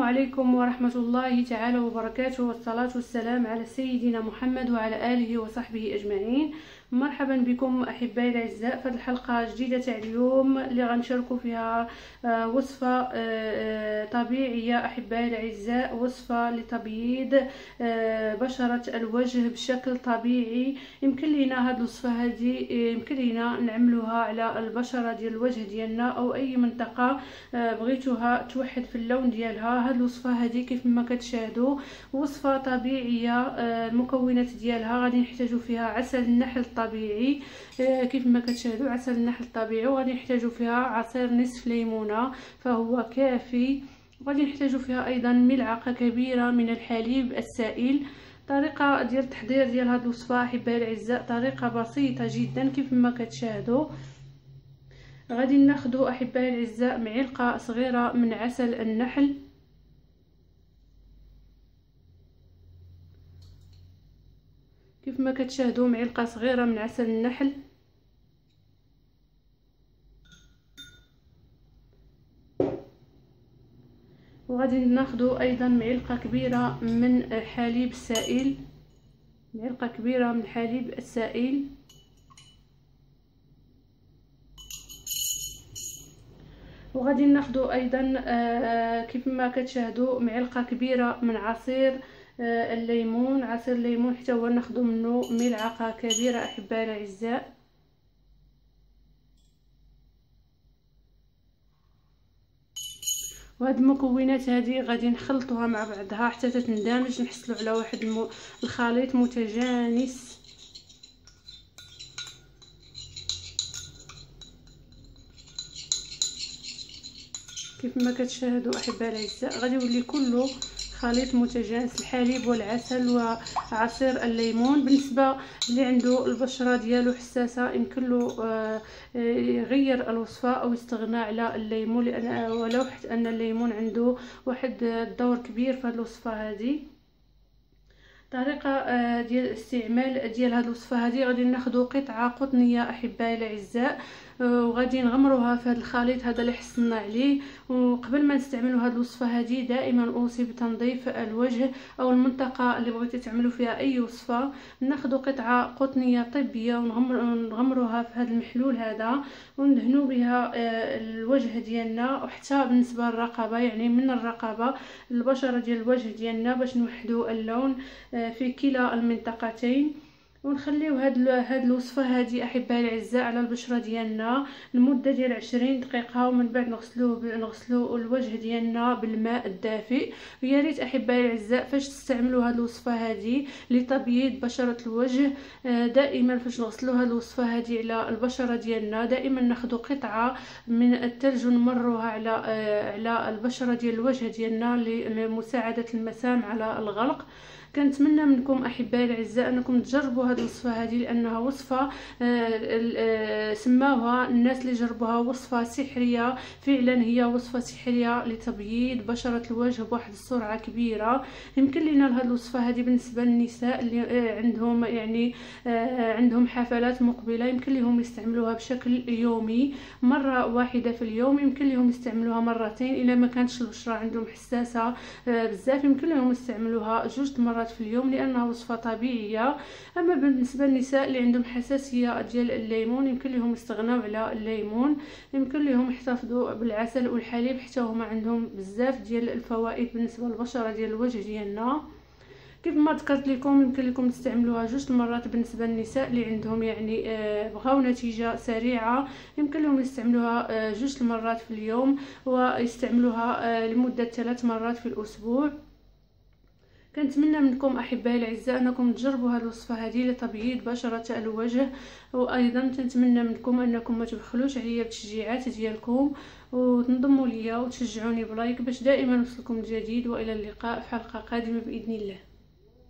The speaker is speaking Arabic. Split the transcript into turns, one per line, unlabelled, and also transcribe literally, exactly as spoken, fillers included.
عليكم ورحمة الله تعالى وبركاته، والصلاة والسلام على سيدنا محمد وعلى آله وصحبه أجمعين. مرحبا بكم أحبائي الأعزاء في الحلقة الجديدة تاع اليوم اللي غنشاركوا فيها وصفة طبيعية أحبائي الأعزاء، وصفة لتبييض بشرة الوجه بشكل طبيعي. يمكن لينا هاد الوصفة هذه يمكن لينا نعملوها على البشرة ديال الوجه ديالنا أو أي منطقة بغيتوها توحد في اللون ديالها. هاد الوصفة هذه كيف ما كتشاهدوا وصفة طبيعية. المكونات ديالها غادي نحتاجوا فيها عسل النحل طبيعي كيف ما كتشاهدوا، عسل النحل طبيعي، وغادي نحتاجوا فيها عصير نصف ليمونه فهو كافي. وغادي نحتاجوا فيها ايضا ملعقه كبيره من الحليب السائل. طريقه ديال التحضير ديال هذه الوصفه احبائي الاعزاء طريقه بسيطه جدا كيف ما كتشاهدوا. غادي ناخذوا احبائي الاعزاء معلقه صغيره من عسل النحل، كيف ما كتشاهدوا معلقه صغيره من عسل النحل. وغادي ناخذوا ايضا معلقه كبيره من حليب السائل، معلقه كبيره من حليب السائل. وغادي ناخذوا ايضا كيف ما كتشاهدوا معلقه كبيره من عصير الليمون، عصير الليمون حتى هو ناخذ منه ملعقه كبيره احبائي الاعزاء. وهاد المكونات هذه غادي نخلطوها مع بعضها حتى تتندمج، نحصلوا على واحد الخليط متجانس. كيف ما كتشاهدوا احبائي الاعزاء غادي يولي كله خليط متجانس، الحليب والعسل وعصير الليمون. بالنسبه اللي عنده البشره ديالو حساسه يمكن له يغير الوصفه او يستغنى على الليمون، لان ولو حتى ان الليمون عنده واحد الدور كبير في هذه الوصفه هذه. طريقه ديال الاستعمال ديال هذه الوصفه هذه غادي ناخذوا قطعه قطنيه احبائي الاعزاء وغادي نغمروها في هذا الخليط هذا اللي حصلنا عليه. وقبل ما نستعملوا هذه الوصفه هذه دائما اوصي بتنظيف الوجه او المنطقه اللي بغيتوا تعملوا فيها اي وصفه. ناخذوا قطعه قطنيه طبيه ونغمروها في هذا المحلول هذا وندهنوا بها الوجه ديالنا، وحتى بالنسبه للرقبه يعني من الرقبه البشره ديال الوجه ديالنا باش نوحدوا اللون في كلا المنطقتين. ونخليو هاد هاد الوصفه هذه احبائي الاعزاء على البشره ديالنا لمده ديال عشرين دقيقه، ومن بعد نغسلوه نغسلوا الوجه ديالنا بالماء الدافئ. ويا ريت احبائي الاعزاء فاش تستعملوا هاد الوصفه هذه لتبييض بشره الوجه دائما فاش نغسلوا هاد الوصفه هذه على البشره ديالنا دائما ناخذ قطعه من الثلج ونمروها على على البشره ديال الوجه ديالنا لمساعده المسام على الغلق. كنتمنى منكم احبائي الاعزاء انكم تجربوا هذه الوصفه هذه لانها وصفه سماوها الناس اللي جربوها وصفه سحريه. فعلا هي وصفه سحريه لتبييض بشره الوجه بواحد السرعه كبيره. يمكن لنا هذه الوصفه هذه بالنسبه للنساء اللي عندهم يعني عندهم حفلات مقبله يمكن لهم يستعملوها بشكل يومي مره واحده في اليوم. يمكن لهم يستعملوها مرتين الا ما كانتش البشره عندهم حساسه بزاف، يمكن لهم يستعملوها جوج مرات في اليوم لانها وصفه طبيعيه. اما بالنسبه للنساء اللي عندهم حساسيه ديال الليمون يمكن لهم يستغناو على الليمون، يمكن لهم يحتفظوا بالعسل والحليب حتى هما عندهم بزاف ديال الفوائد بالنسبه للبشره ديال الوجه ديالنا. كيف ما ذكرت لكم يمكن لكم تستعملوها جوج مرات بالنسبه للنساء اللي عندهم يعني بغاو نتيجه سريعه، يمكن لهم يستعملوها جوج مرات في اليوم ويستعملوها لمده ثلاث مرات في الاسبوع. كنتمنى منكم احبائي الاعزاء انكم تجربوا هذه الوصفه هذه لتبييض بشره الوجه. وايضا تنتمنى منكم انكم ما تبخلوش عليا بالتشجيعات ديالكم وتنضموا ليا وتشجعوني بلايك باش دائما نوصلكم الجديد. والى اللقاء في حلقه قادمه باذن الله.